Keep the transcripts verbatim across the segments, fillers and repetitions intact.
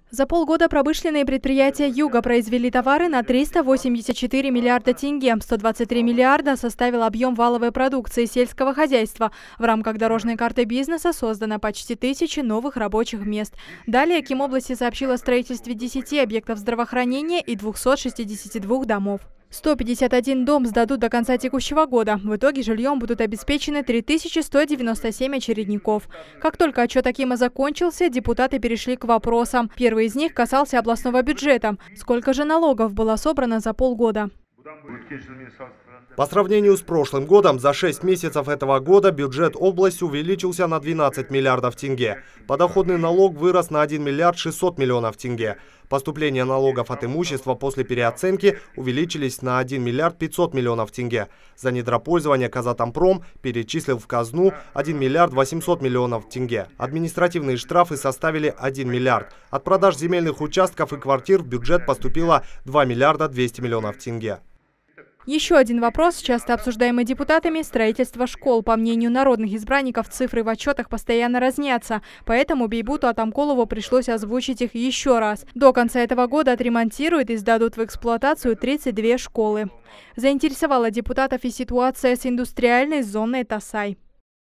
За полгода промышленные предприятия Юга произвели товары на триста восемьдесят четыре миллиарда тенге. сто двадцать три миллиарда составил объем валовой продукции сельского хозяйства. В рамках дорожной карты бизнеса создано почти тысячи новых рабочих мест. Далее Кимобласти сообщила о строительстве десяти объектов здравоохранения и двухсот шестидесяти двух домов. сто пятьдесят один дом сдадут до конца текущего года. В итоге жильем будут обеспечены три тысячи сто девяносто семь очередников. Как только отчет Акима закончился, депутаты перешли к вопросам. Первый из них касался областного бюджета. Сколько же налогов было собрано за полгода? По сравнению с прошлым годом, за шесть месяцев этого года бюджет области увеличился на двенадцать миллиардов тенге. Подоходный налог вырос на один миллиард шестьсот миллионов тенге. Поступления налогов от имущества после переоценки увеличились на один миллиард пятьсот миллионов тенге. За недропользование Казатомпром перечислил в казну один миллиард восемьсот миллионов тенге. Административные штрафы составили один миллиард. От продаж земельных участков и квартир в бюджет поступило два миллиарда двести миллионов тенге. Еще один вопрос, часто обсуждаемый депутатами – строительство школ. По мнению народных избранников, цифры в отчетах постоянно разнятся. Поэтому Бейбуту Атамкулову пришлось озвучить их еще раз. До конца этого года отремонтируют и сдадут в эксплуатацию тридцать две школы. Заинтересовала депутатов и ситуация с индустриальной зоной Тасай.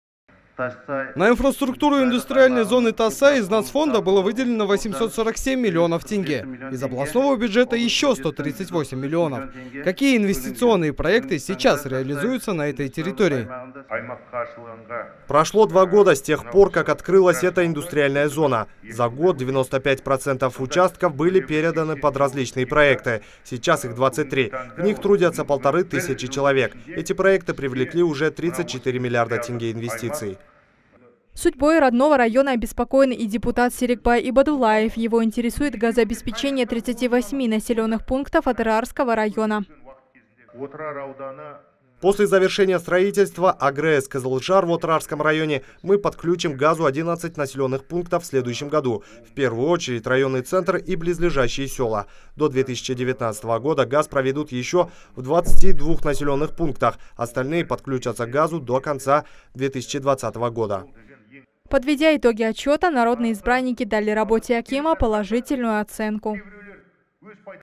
На инфраструктуру индустриальной зоны Тасай из нацфонда было выделено восемьсот сорок семь миллионов тенге. Из областного бюджета еще сто тридцать восемь миллионов. Какие инвестиционные проекты сейчас реализуются на этой территории? Прошло два года с тех пор, как открылась эта индустриальная зона. За год девяносто пять процентов участков были переданы под различные проекты. Сейчас их двадцать три. В них трудятся полторы тысячи человек. Эти проекты привлекли уже тридцать четыре миллиарда тенге инвестиций. Судьбой родного района обеспокоен и депутат Серикбай Ибадуллаев. Его интересует газообеспечение тридцати восьми населенных пунктов Атыраарского района. После завершения строительства АГРЭС Кызылжар в Отыраарском районе мы подключим к газу одиннадцать населенных пунктов в следующем году. В первую очередь районный центр и близлежащие села. До две тысячи девятнадцатого года газ проведут еще в двадцати двух населенных пунктах. Остальные подключатся к газу до конца две тысячи двадцатого года. Подведя итоги отчета, народные избранники дали работе Акима положительную оценку.